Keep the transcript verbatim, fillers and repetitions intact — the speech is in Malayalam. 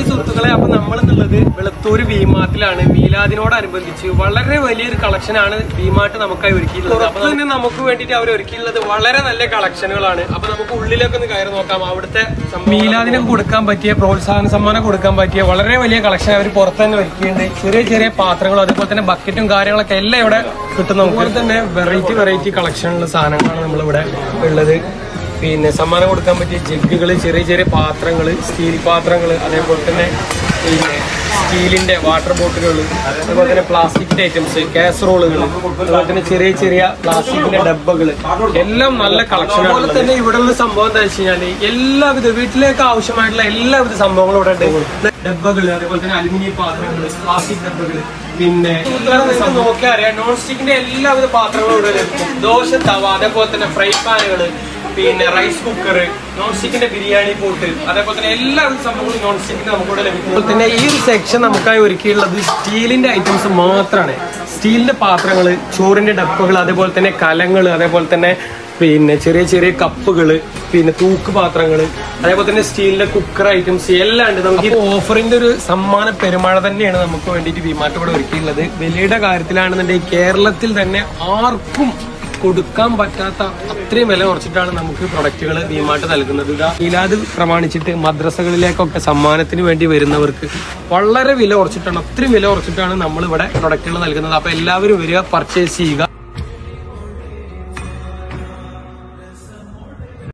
സുഹൃത്തുക്കളെ, അപ്പൊ നമ്മളെന്നുള്ളത് വെളുത്തൂര് വിമാർട്ടിലാണ്. മീലാദിനോടനുബന്ധിച്ച് വളരെ വലിയൊരു കളക്ഷനാണ് വിമാർട്ട് നമുക്കായി ഒരുക്കിയിട്ടുള്ളത്. അപ്പൊ തന്നെ നമുക്ക് വേണ്ടിയിട്ട് അവർ ഒരുക്കിയിട്ടുള്ളത് വളരെ നല്ല കളക്ഷനുകളാണ്. അപ്പൊ നമുക്ക് ഉള്ളിലേക്ക് ഒന്ന് കയറി നോക്കാം. അവിടുത്തെ മീലാദിനൊക്കെ കൊടുക്കാൻ പറ്റിയ, പ്രോത്സാഹന സമ്മാനം കൊടുക്കാൻ പറ്റിയ വളരെ വലിയ കളക്ഷൻ അവർ പുറത്ത് തന്നെ ഒരുക്കിയിട്ടുണ്ട്. ചെറിയ ചെറിയ പാത്രങ്ങളും അതുപോലെ തന്നെ ബക്കറ്റും കാര്യങ്ങളൊക്കെ എല്ലാം ഇവിടെ കിട്ടും. അതുപോലെ തന്നെ വെറൈറ്റി വെറൈറ്റി കളക്ഷനുള്ള സാധനങ്ങളാണ് നമ്മളിവിടെ ഉള്ളത്. പിന്നെ സമ്മാനം കൊടുക്കാൻ പറ്റിയ ജഗ്ഗുകൾ, ചെറിയ ചെറിയ പാത്രങ്ങൾ, സ്റ്റീൽ പാത്രങ്ങൾ, അതേപോലെ തന്നെ പിന്നെ സ്റ്റീലിന്റെ വാട്ടർ ബോട്ടിലുകൾ, അതുപോലെ തന്നെ പ്ലാസ്റ്റിക്കിന്റെ ഐറ്റംസ്, കാസറോളുകൾ, അതുപോലെ തന്നെ ചെറിയ ചെറിയ പ്ലാസ്റ്റിക്കിന്റെ ഡബ്ബകൾ, എല്ലാം നല്ല കളക്ഷൻ. അതുപോലെ തന്നെ ഇവിടെ ഉള്ള സംഭവം എന്താ വെച്ച് കഴിഞ്ഞാല് എല്ലാവിധ വീട്ടിലേക്ക് ആവശ്യമായിട്ടുള്ള എല്ലാവിധ സംഭവങ്ങളും ഇവിടെ ഉണ്ട്. ഡബ്ബകൾ, അതേപോലെ തന്നെ അലുമിനിയം പാത്രങ്ങൾ, പ്ലാസ്റ്റിക് ഡബ്ബകൾ, പിന്നെ നോക്കിയാൽ അറിയാം നോൺ സ്റ്റിക്കിന്റെ എല്ലാവിധ പാത്രങ്ങളും ഇവിടെ ലഭിക്കും. ദോശ തവ, അതേപോലെ തന്നെ ഫ്രൈ പാനുകൾ, പിന്നെ റൈസ് കുക്കർ, നോൺ സ്റ്റിക്കിന്റെ ബിരിയാണി പോട്ട്, അതേപോലെ തന്നെ എല്ലാവിധ സംഭവങ്ങളും നോൺ സ്റ്റിക്കിന്റെ നമുക്കിവിടെ ലഭിക്കും. അതുപോലെ തന്നെ ഈ ഒരു സെക്ഷൻ നമുക്കായി ഒരുക്കിയുള്ളത് സ്റ്റീലിന്റെ ഐറ്റംസ് മാത്രമാണ്. സ്റ്റീലിന്റെ പാത്രങ്ങൾ, ചോറിന്റെ ഡപ്പകൾ, അതേപോലെ തന്നെ കലങ്ങൾ, അതേപോലെ തന്നെ പിന്നെ ചെറിയ ചെറിയ കപ്പുകൾ, പിന്നെ തൂക്ക് പാത്രങ്ങൾ, അതേപോലെ തന്നെ സ്റ്റീലിന്റെ കുക്കർ ഐറ്റംസ് എല്ലാം ഉണ്ട്. നമുക്ക് ഓഫറിന്റെ ഒരു സമ്മാന പെരുമഴ തന്നെയാണ് നമുക്ക് വേണ്ടിയിട്ട് വിമാർട്ട് ഇവിടെ ഒരുക്കിയുള്ളത്. വിലയുടെ കാര്യത്തിലാണെന്നുണ്ടെങ്കിൽ കേരളത്തിൽ തന്നെ ആർക്കും കൊടുക്കാൻ പറ്റാത്ത അത്രയും വില കുറച്ചിട്ടാണ് നമുക്ക് പ്രൊഡക്റ്റുകൾ വിമാർട്ട് നൽകുന്നത്. മീലാദ് പ്രമാണിച്ചിട്ട് മദ്രസകളിലേക്കൊക്കെ സമ്മാനത്തിന് വേണ്ടി വരുന്നവർക്ക് വളരെ വില കുറച്ചിട്ടാണ്, അത്രയും വില കുറച്ചിട്ടാണ് നമ്മൾ ഇവിടെ പ്രൊഡക്റ്റുകൾ നൽകുന്നത്. അപ്പൊ എല്ലാവരും വരിക, പർച്ചേസ് ചെയ്യുക.